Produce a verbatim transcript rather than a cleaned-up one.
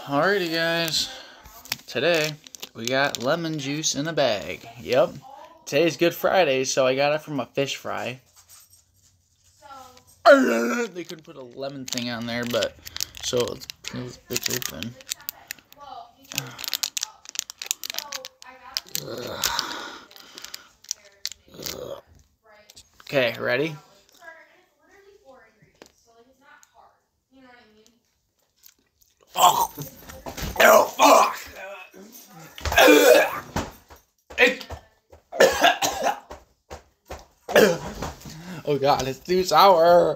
Alrighty guys, today we got lemon juice in a bag. Yep, today's Good Friday, so I got it from a fish fry. They couldn't put a lemon thing on there, but so let's peel this bitch open. Okay, ready? Oh, oh fuck! It... Oh god, it's too sour.